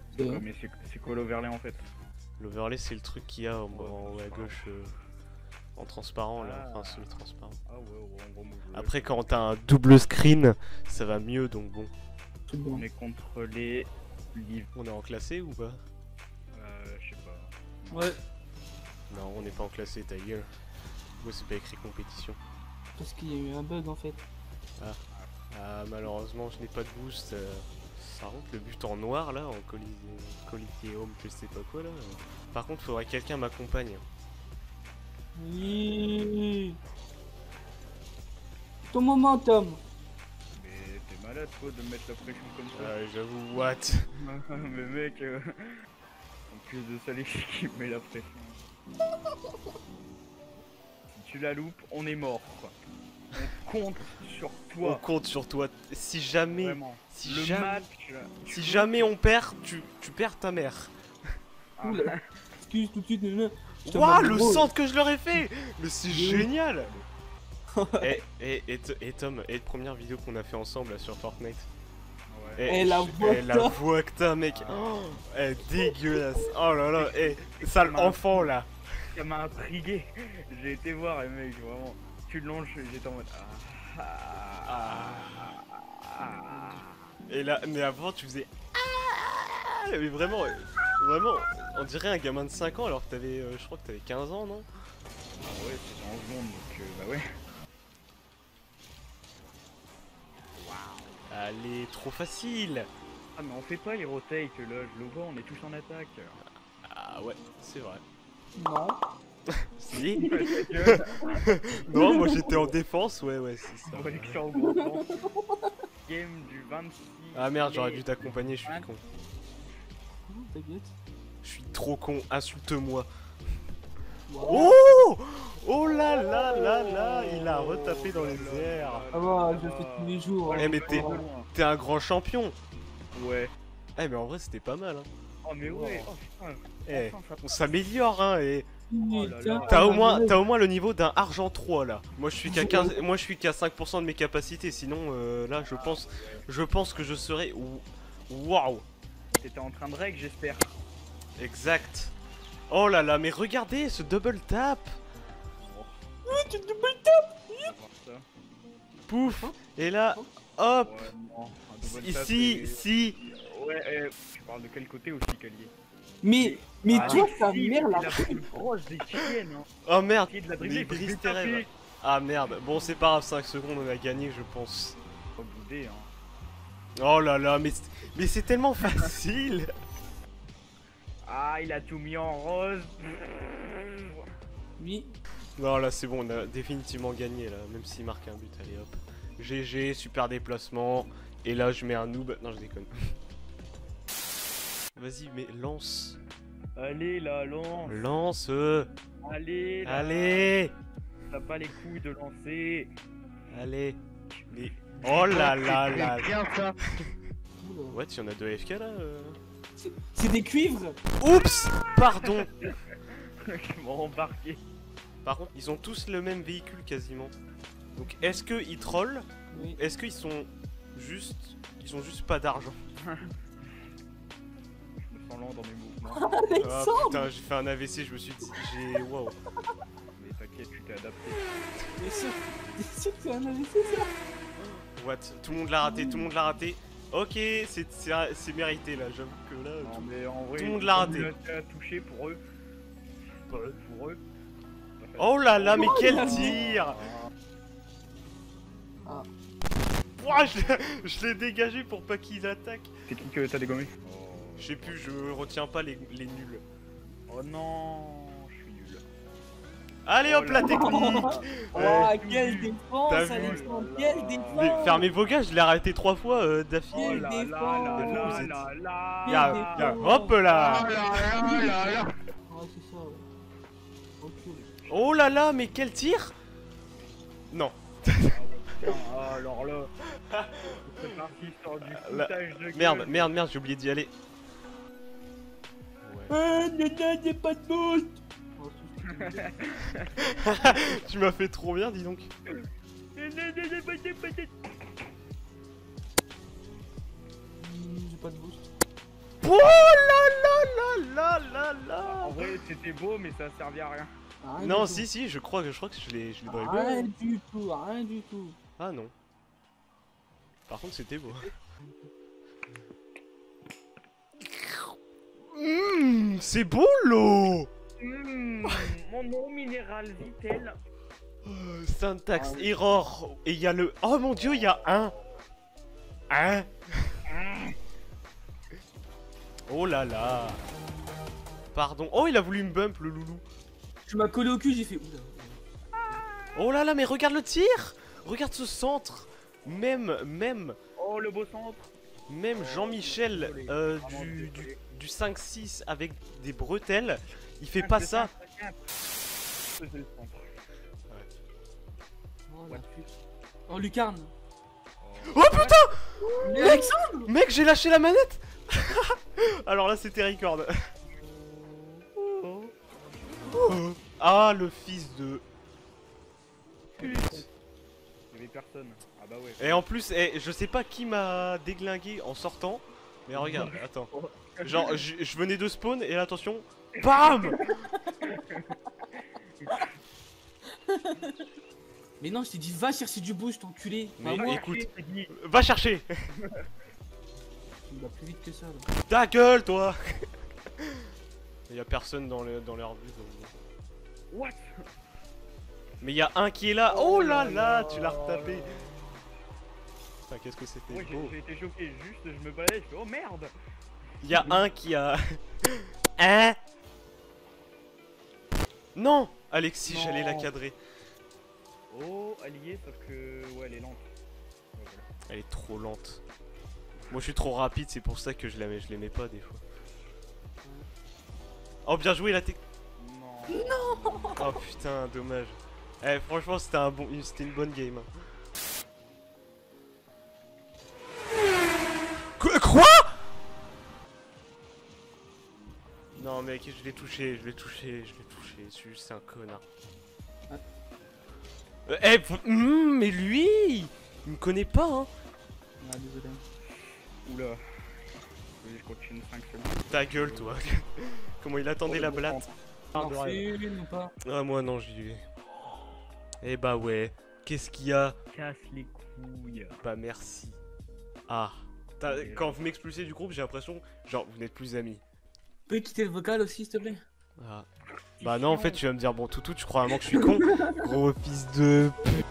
Ouais, mais c'est quoi l'overlay en fait? L'overlay, c'est le truc qu'il y a en haut à gauche, en transparent là, enfin semi-transparent. Ah ouais, en gros, moi, Après, quand t'as un double screen, ça va mieux, donc bon. C'est bon. on est contre les livres. On est en classé ou pas? Je sais pas. Ouais, Non, on n'est pas en classé, ta gueule. Moi, c'est pas écrit compétition. parce qu'il y a eu un bug en fait. Ah, malheureusement, je n'ai pas de boost. Ça rentre le but en noir là, en Coliseum, je sais pas quoi là. Par contre, faudrait que quelqu'un m'accompagne. Oui. Ton moment, Tom. Mais t'es malade toi de mettre la pression comme ça. J'avoue, what? Mais mec, en plus de ça, l'équipe qui met la pression. Si tu la loupes, on est mort quoi. On compte sur On toi. compte sur toi. Si jamais, Vraiment. si Le jamais, match. si jamais on perd, tu perds ta mère. Ah, Oula. Excuse tout de suite, je te Waouh, mets le gros. centre que je leur ai fait! Mais c'est Oui. génial! Et Tom, et première vidéo qu'on a fait ensemble là, sur Fortnite. ouais. Et la voix que la t'as. voix que t'as, mec! Oh, elle est dégueulasse! Oh là là! Sale enfant là! Ça m'a intrigué. J'ai été voir, et mec, vraiment. Tu le longes, j'étais en mode. Et là, mais avant tu faisais. Ah, mais vraiment, on dirait un gamin de 5 ans alors que t'avais. Je crois que t'avais 15 ans, non? Ah ouais, c'est en secondes, donc bah ouais. Allez, trop facile! Ah, mais on fait pas les rotates là, je le vois, on est tous en attaque. Ah ouais, c'est vrai. Non. Si? Ta gueule. Non, moi j'étais en défense, ouais, c'est ça. Collection au gros plan. Game du 26. Ah merde, j'aurais dû t'accompagner, je suis con. Non, t'inquiète. Je suis trop con, insulte-moi. Wow. Oh! Oh là là là là, il a retapé dans les airs. Ah bah, je le fais tous les jours. Eh, mais t'es un grand champion. Ouais. Eh mais en vrai c'était pas mal hein. Oh mais ouais, oh putain. Eh, Enfin, ça on s'améliore hein et Oh là là. t'as au moins le niveau d'un argent 3 là. Moi je suis qu'à 5% de mes capacités, sinon là je pense que je serais waouh. T'étais en train de règle, j'espère. Exact. Oh là là, mais regardez ce double tap. Oui, tu te double tap. On va voir ça. Pouf. Et là, hop. Ouais, non, un double tap, Si, et- si. Ouais, tu parles de quel côté aussi, Calier? Mais Ah, toi, mais ta si, mère c'est là. la plus proche des chiennes, hein. Oh merde. Essayez de la Mais dribbler, faut brise lui tes taper. rêves. Ah merde. Bon, c'est pas grave, 5 secondes, on a gagné, je pense. Faut bouder, hein. Oh là là, mais c'est tellement facile. Ah, il a tout mis en rose. Oui. Non, là c'est bon, on a définitivement gagné là, même s'il marque un but. Allez hop. GG, super déplacement. Et là, je mets un noob. Non, je déconne. Vas-y, mais lance. Allez, là, lance. Lance. Allez, là. Allez. T'as pas les couilles de lancer. Allez. Mais... Oh là là là. Bien ça. Oula. Ouais, il y en a 2 AFK là C'est des cuivres. Oups. Pardon. Ils m'ont embarqué. Par contre, ils ont tous le même véhicule quasiment. Donc, est-ce qu'ils trollent? Oui. Est-ce qu'ils sont juste... Ils ont juste pas d'argent? Je me sens lent dans mes mouvements. Ah Alexandre. putain, j'ai fait un AVC, je me suis dit... Waouh. Mais t'inquiète, tu t'es adapté. T'es sûr que c'est un AVC ça? What? Tout le monde l'a raté, tout le monde l'a raté. Ok, c'est mérité là, j'avoue que là... Non, mais en vrai, tout le monde l'a raté. Tu as touché pour eux. Pour eux. Oh là là, mais quel tir! Ah. Ouah, je l'ai dégagé pour pas qu'ils attaquent. C'est qui que t'as dégommé? Je sais plus, je retiens pas les nuls. Oh non, je suis nul. Allez hop, la technique! Oh, Ouais, quelle tout vu. défense, T'as vu? Alexandre, quelle Mais défense. fermez vos gars, je l'ai arrêté 3 fois Oh d'affilée. Quelle là là défense. là Vous là êtes- là là. Y'a, hop là! Ouais, c'est ça, ouais. Ok. Oh là là, mais quel tir! Non. Ah, alors là, c'est parti sur du Là- foutage de Merde, gueule. merde, j'ai oublié d'y aller. Ouais. Nana, j'ai pas de boost. Oh, Tu m'as fait trop bien, dis donc. j'ai pas de boost. Oh là là. En vrai, c'était beau, mais ça servait à rien. Rien Non, du tout. si, je crois que je l'ai dribbé. Rien du tout, rien du tout. Ah non. Par contre, c'était beau. C'est beau l'eau. Mon eau minérale Vitel. Syntaxe error. Et il y a le. Oh mon dieu, il y a un. Un. Oh là là. Pardon. Oh, il a voulu me bump le loulou. Tu m'as collé au cul, j'ai fait oula. Oh là là, mais regarde le tir. Regarde ce centre. Même Oh, le beau centre. Jean-Michel Désolé. Vraiment désolé. du 5-6 avec des bretelles, il fait pas ça. C'est le centre. Oh la pute. Oh Lucarne. Oh putain. Mais Alexandre. Mec, j'ai lâché la manette. Alors là, c'était record. Ah, le fils de... Il y avait personne. Ah bah ouais. Et en plus, je sais pas qui m'a déglingué en sortant. Mais regarde, attends. Genre, je venais de spawn et là, attention. BAM. Mais non, je t'ai dit va chercher du boost, enculé. Mais Bah, moi, écoute, va chercher. il va plus vite que ça. Là. Ta gueule, toi. Il y a personne dans leur but. What? Mais il y a un qui est là. Oh là là, tu l'as retapé. Putain, qu'est-ce que c'était Ouais, beau. j'ai été choqué. Juste, je me baladais. Je fais oh merde. Il y a un qui a... Hein? Non, Alexis, Non. j'allais la cadrer. Oh, allié, sauf que. Ouais, elle est lente. Ouais, voilà. Elle est trop lente. Moi je suis trop rapide, c'est pour ça que je l'aimais pas des fois. Oh bien joué la tech. Non. Oh putain, dommage. Eh franchement c'était une bonne game. Hein. Quoi? Non mec, je l'ai touché. C'est un connard. Mais lui, il me connaît pas hein. Ah, désolé. Oula. Oui, je continue 5 secondes. Ta gueule toi. Comment il attendait la blatte. On en refait une ou pas? Ah moi non j'y vais. Eh bah ouais. Qu'est-ce qu'il y a? Casse les couilles. Bah merci. Ah. Quand vous m'expulsez du groupe j'ai l'impression genre vous n'êtes plus amis. Tu peux quitter le vocal aussi s'il te plaît? Ah. Bah non en fait tu vas me dire bon toutou tu crois vraiment que je suis con? Gros fils de pute.